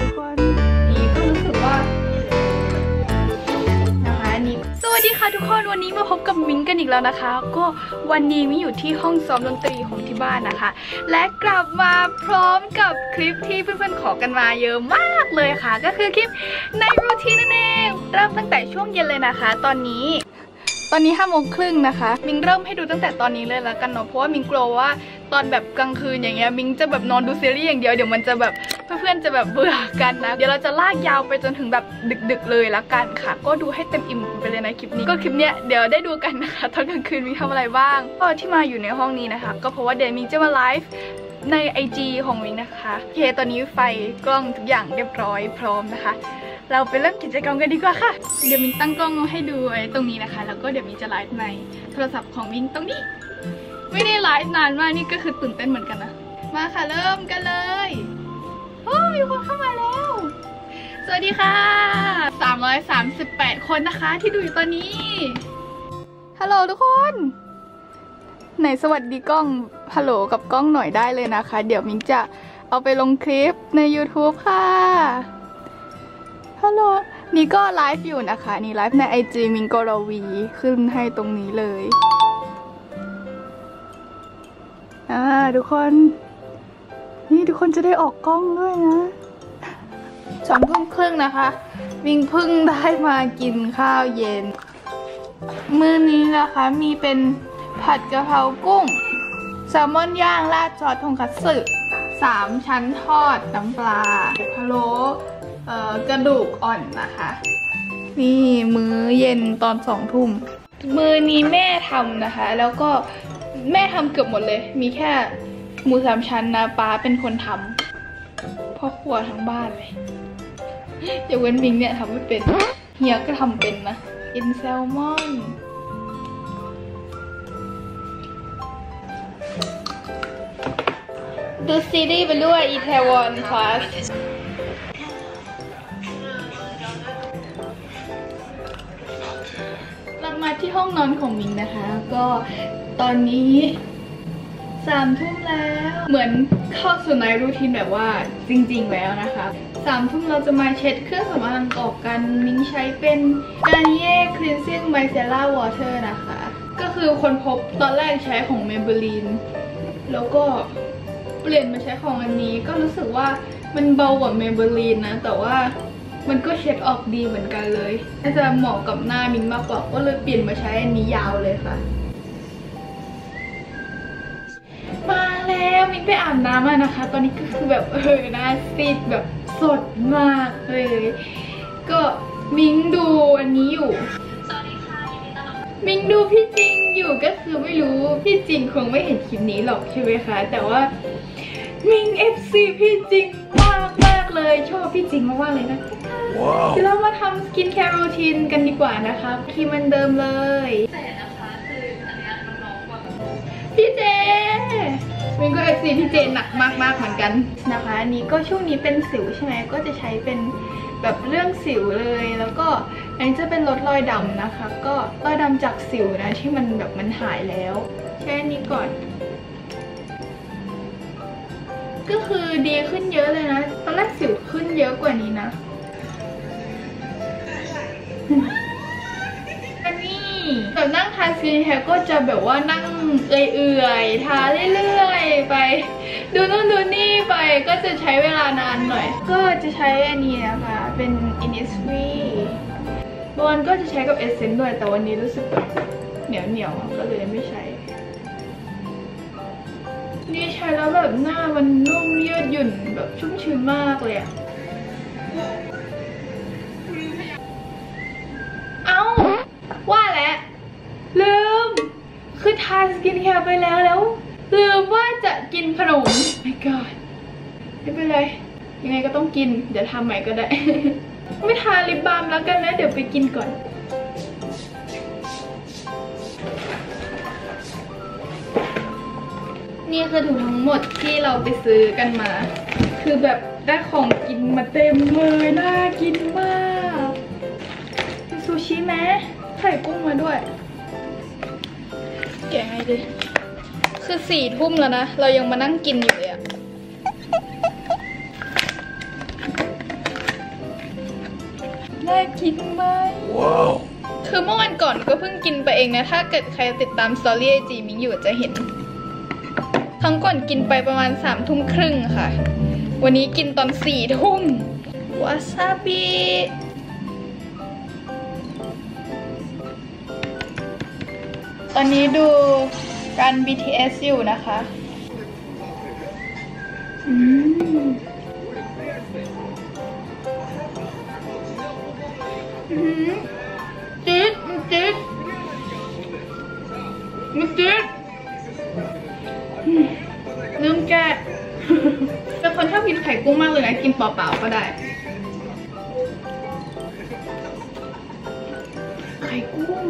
คนนี่ก็รู้สึกว่านะคะนี่สวัสดีค่ะทุกคนวันนี้มาพบกับมิ้งกันอีกแล้วนะคะก็วันนี้มิ้งอยู่ที่ห้องซ้อมดนตรีของที่บ้านนะคะและกลับมาพร้อมกับคลิปที่เพื่อนๆขอกันมาเยอะมากเลยค่ะก็คือคลิปในรูทีนนั่นเองเริ่มตั้งแต่ช่วงเย็นเลยนะคะตอนนี้5:30นะคะมิงเริ่มให้ดูตั้งแต่ตอนนี้เลยแล้วกันเนาะเพราะว่ามิงกลัวว่าตอนแบบกลางคืนอย่างเงี้ยมิงจะแบบนอนดูซีรีส์อย่างเดียวเดี๋ยวมันจะแบบเพื่อนๆจะแบบเบื่อกันนะเดี๋ยวเราจะลากยาวไปจนถึงแบบดึกๆเลยละกันค่ะก็ดูให้เต็มอิ่มไปเลยในคลิปนี้ก็คลิปเนี้ยเดี๋ยวได้ดูกันนะคะตอนกลางคืนมิงทำอะไรบ้างก็ที่มาอยู่ในห้องนี้นะคะก็เพราะว่าเดี๋ยวมิงจะมาไลฟ์ใน IG ของมิงนะคะโอเคตอนนี้ไฟกล้องทุกอย่างเรียบร้อยพร้อมนะคะเราไปเริ่มกิจกรรมกันดีกว่าค่ะเดี๋ยวมิงตั้งกล้องให้ดูไว้ตรงนี้นะคะแล้วก็เดี๋ยวมิงจะไลฟ์ในโทรศัพท์ของมิงตรงนี้ไม่ได้ไลฟ์นานมากนี่ก็คือตื่นเต้นเหมือนกันนะมาค่ะเริ่มกันเลยโอ้มีคนเข้ามาแล้วสวัสดีค่ะ338คนนะคะที่ดูอยู่ตอนนี้ฮัลโหลทุกคนไหนสวัสดีกล้องฮัลโหลกับกล้องหน่อยได้เลยนะคะเดี๋ยวมิงจะเอาไปลงคลิปใน YouTube ค่ะฮัลโหลนี่ก็ไลฟ์อยู่นะคะนี่ไลฟ์ใน IG มิงโกรวีขึ้นให้ตรงนี้เลยทุกคนนี่ทุกคนจะได้ออกกล้องด้วยนะ2:30นะคะมิงเพิ่งได้มากินข้าวเย็นมื้อนี้นะคะมีเป็นผัดกะเพรากุ้งแซลมอนย่างราดซอสทงคัตสึ3 ชั้นทอดน้ำปลาพะโล้กระดูกอ่อนนะคะนี่มื้อเย็นตอน20:00มื้อนี้แม่ทำนะคะแล้วก็แม่ทำเกือบหมดเลยมีแค่หมู3 ชั้นนะป้าเป็นคนทำพ่อครัวทั้งบ้านเลยอย่าเว้นมิงเนี่ยทำไม่เป็นเฮียก็ทำเป็นนะกินแซลมอนดูซีรีส์ไปด้วยอีเทวอนคลาสเรามาที่ห้องนอนของมิงนะคะก็ตอนนี้3:00แล้วเหมือนเข้าสู่ในรูทีนแบบว่าจริงๆแล้วนะคะ3:00เราจะมาเช็ดเครื่องสำอางออกกันมิงใช้เป็น Garnier Cleansing Micellar Water นะคะก็คือคนพบตอนแรกใช้ของ Maybelline แล้วก็เปลี่ยนมาใช้ของอันนี้ก็รู้สึกว่ามันเบากว่า Maybelline นะแต่ว่ามันก็เช็ดออกดีเหมือนกันเลยน่าจะเหมาะกับหน้ามิงมากกว่าก็เลยเปลี่ยนมาใช้อันนี้ยาวเลยค่ะมาแล้วมิงไปอาบน้ำมานะคะตอนนี้ก็คือแบบหน้าซีดแบบสดมากเลยก็มิงดูอันนี้อยู่สวัสดีค่ะยินดีต้อนรับมิงดูพี่จริงอยู่ก็คือไม่รู้พี่จริงคงไม่เห็นคลิปนี้หรอกใช่ไหมคะแต่ว่ามิง FC พี่จริงมากเลยชอบพี่จริงมากๆเลยนะเดี๋ยวเรามาทำสกินแคร์รูทีนกันดีกว่านะคะครีมมันเดิมเลยแต่นะคะคืออันนี้น้องๆว่าพี่เจมินก็ FC พี่เจหนักมากๆเหมือนกันนะคะอันนี้ก็ช่วงนี้เป็นสิวใช่ไหมก็จะใช้เป็นแบบเรื่องสิวเลยแล้วก็อันนี้จะเป็นลดรอยดำนะคะก็รอยดำจากสิวนะที่มันแบบมันหายแล้วใช้อันนี้ก่อนก็คือดีขึ้นเยอะเลยนะตอนแรกสิวขึ้นเยอะกว่านี้นะอันนี้แบบนั่งทาสกินแคร์ก็จะแบบว่านั่งเอื่อยๆทาเรื่อยๆไปดูนู่นดูนี่ไปก็จะใช้เวลานานหน่อยก็จะใช้อันนี้นะคะเป็น Innisfree บอลก็จะใช้กับเอสเซนต์ด้วยแต่วันนี้รู้สึกแบบเหนียวก็เลยไม่ใช้นี่ใช้แล้วแบบหน้ามันนุ่มยืดหยุ่นแบบชุ่มชื้นมากเลยอะเอ้าว่าแล้วลืมคือทาสกินแคร์ไปแล้วลืมว่าจะกินขนม my god ไม่เป็นไรยังไงก็ต้องกินเดี๋ยวทำใหม่ก็ได้ ไม่ทาลิปบาล์มแล้วกันนะเดี๋ยวไปกินก่อนนี่คือถุงทั้งหมดที่เราไปซื้อกันมาคือแบบได้ของกินมาเต็มเลยน่ากินมากมีซูชิไหมไข่กุ้งมาด้วยแกะให้ดิคือ4:00แล้วนะเรายังมานั่งกินอยู่เลยอะน่ากินไหมว้าวคือเมื่อวันก่อนก็เพิ่งกินไปเองนะถ้าเกิดใครติดตามสตอรี่ไอจีมิงอยู่จะเห็นครั้งก่อนกินไปประมาณ3 ทุ่มครึ่งค่ะวันนี้กินตอน4 ทุ่มวาซาบิตอนนี้ดูการ BTS อยู่นะคะจี๊ดจี๊ดลืมแกะเป็นคนชอบกินไข่กุ้งมากเลยนะกินเปล่าๆก็ได้ไข่กุ้ง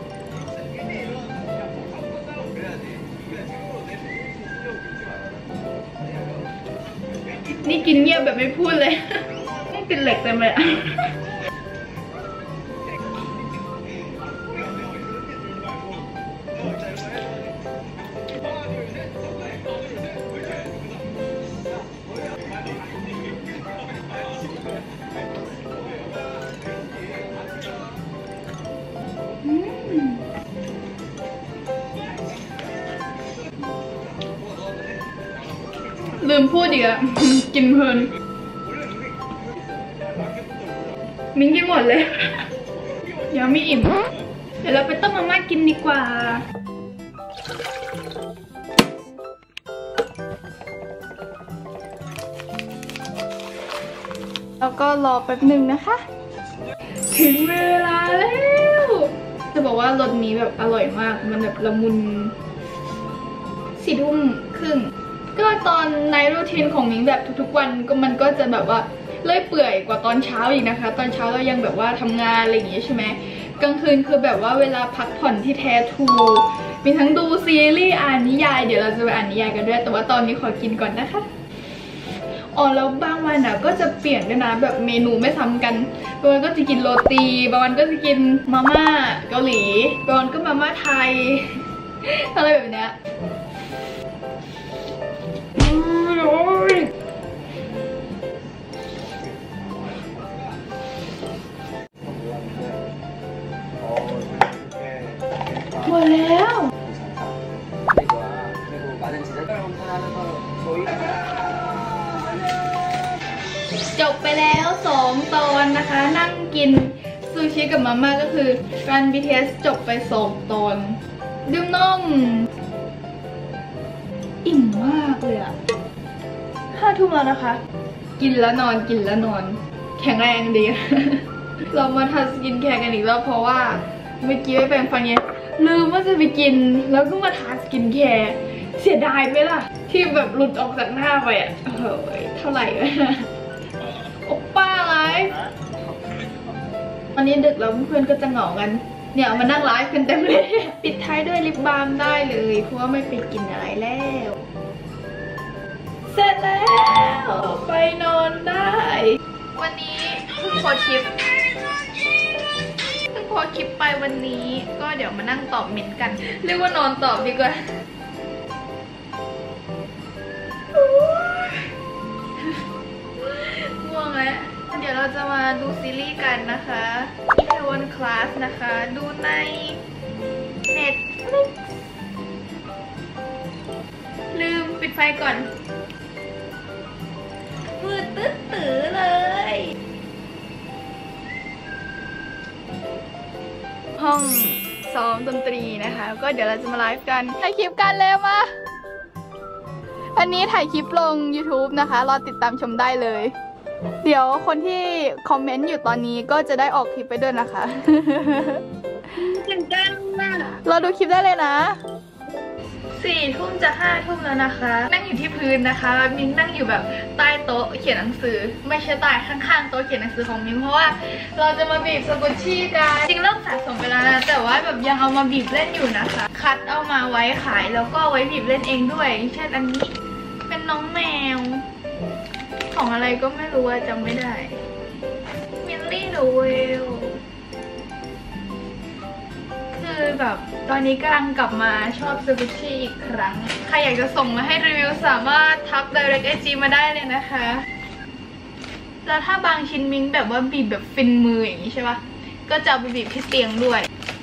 นี่กินเงียบแบบไม่พูดเลยไม่ติดเหล็กเต็มเลยลืมพูดอีกอะกินเพลินมิ้งกินหมดเลยยังไม่อิ่มเดี๋ยวเราไปต้มมาม่ากินดีกว่าแล้วก็รอแป๊บหนึ่งนะคะถึงเวลาแล้วจะบอกว่ารสนี้แบบอร่อยมากมันแบบละมุน4 ทุ่มครึ่งก็ตอนในรูทีนของมิ้งแบบทุกๆวันก็มันก็จะแบบว่าเลื่อยเปื่อยกว่าตอนเช้าอีกนะคะตอนเช้าเรายังแบบว่าทำงานอะไรอย่างงี้ใช่ไหมกลางคืนคือแบบว่าเวลาพักผ่อนที่แท้ทรูมีทั้งดูซีรีส์อ่านนิยายเดี๋ยวเราจะไปอ่านนิยายกันด้วยแต่ว่าตอนนี้ขอกินก่อนนะคะอ๋อแล้วบางวันก็จะเปลี่ยนด้วยนะแบบเมนูไม่ซ้ำกันบางวันก็จะกินโรตีบางวันก็จะกินมาม่าเกาหลีบางวันก็มาม่าไทยอะไรแบบเนี้ยหมดแล้วจบไปแล้ว2 ตอนนะคะนั่งกินซูชิกับมาม่าก็คือการ BTS จบไป2 ตอนดื่มนมอิ่มมากเลยอะ5 ทุ่มแล้วนะคะกินแล้วนอนกินแล้วนอนแข็งแรงดี เรามาทำสกินแคร์กันอีกแล้วเพราะว่าเมื่อกี้ไปแปรงฟันไงลืมว่าจะไปกินแล้วก็มาทาสกินแคร์เสียดายไหมล่ะที่แบบหลุดออกจากหน้าไปอ่ะเท่าไหร่โอป้าไลฟ์วันนี้ดึกแล้วเพื่อนก็จะเหงากันเนี่ยมานั่งไลฟ์กันเต็มเลยปิดท้ายด้วยลิปบาล์มได้เลยเพราะว่าไม่ไปกินอะไรแล้วเสร็จแล้วไปนอนได้วันนี้เพิ่งโพสคลิปไปวันนี้ก็เดี๋ยวมานั่งตอบเมนต์กันเรียกว่านอนตอบดีกว่าง่วงแล้วเดี๋ยวเราจะมาดูซีรีส์กันนะคะItaewon Class นะคะดูใน Netflix ลืมปิดไฟก่อนมืดตื้อเลยห้องซ้อมดนตรีนะคะก็เดี๋ยวเราจะมาไลฟ์กันถ่ายคลิปกันแล้วมาอันนี้ถ่ายคลิปลง YouTube นะคะรอติดตามชมได้เลยเดี๋ยวคนที่คอมเมนต์อยู่ตอนนี้ก็จะได้ออกคลิปไปด้วยนะคะตื่นเต้นมากรอดูคลิปได้เลยนะ4 ทุ่มจะ5 ทุ่มแล้วนะคะนั่งอยู่ที่พื้นนะคะมิ้งนั่งอยู่แบบใต้โต๊ะเขียนหนังสือไม่ใช่ใต้ข้างๆโต๊ะเขียนหนังสือของมิ้งเพราะว่าเราจะมาบีบสกุชชี่กันจริงเริ่มสะสมไปแล้วนะแต่ว่าแบบยังเอามาบีบเล่นอยู่นะคะคัดเอามาไว้ขายแล้วก็ไว้บีบเล่นเองด้วยเช่นอันนี้เป็นน้องแมวของอะไรก็ไม่รู้จำไม่ได้มิลลี่โดเวลคือแบบตอนนี้กำลังกลับมาชอบสกุชชี่อีกครั้งใครอยากจะส่งมาให้รีวิวสามารถทัก direct IG มาได้เลยนะคะแล้วถ้าบางชิ้นมิ้งแบบว่าบีบแบบฟินมืออย่างนี้ใช่ปะก็จะเอาไปบีบที่เตียงด้วย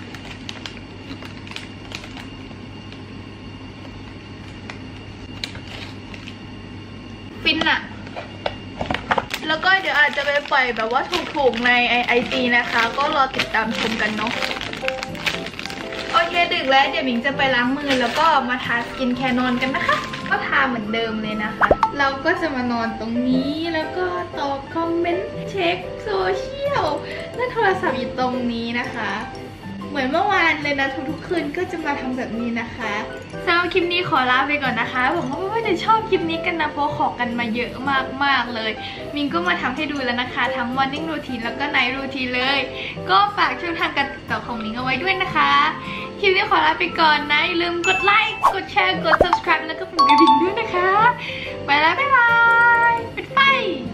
ฟินอะแล้วก็เดี๋ยวอาจจะไปปล่อยแบบว่าถูกๆในIGนะคะก็รอติดตามชมกันเนาะโอเคดึกแล้วเดี๋ยวมิงจะไปล้างมือแล้วก็มาทาสกินแคร์นอนกันนะคะก็ทาเหมือนเดิมเลยนะคะเราก็จะมานอนตรงนี้แล้วก็ตอบคอมเมนต์เช็คโซเชียลและโทรศัพท์อยู่ตรงนี้นะคะเหมือนเมื่อวานเลยนะทุกๆคืนก็จะมาทำแบบนี้นะคะสำหรับคลิปนี้ขอลาไปก่อนนะคะผมว่าเพื่อนๆจะชอบคลิปนี้กันนะเพราะขอกันมาเยอะมากๆเลยมิงก็มาทำให้ดูแล้วนะคะทั้ง Morning Routine แล้วก็ Night Routine เลยก็ฝากช่องทางการติดต่อของมิงเอาไว้ด้วยนะคะคลิปนี้ขอลาไปก่อนนะอย่าลืมกดไลค์กดแชร์กด subscribe แล้วก็กดกระดิ่งด้วยนะคะไปแล้วบ๊ายบายปิดไฟ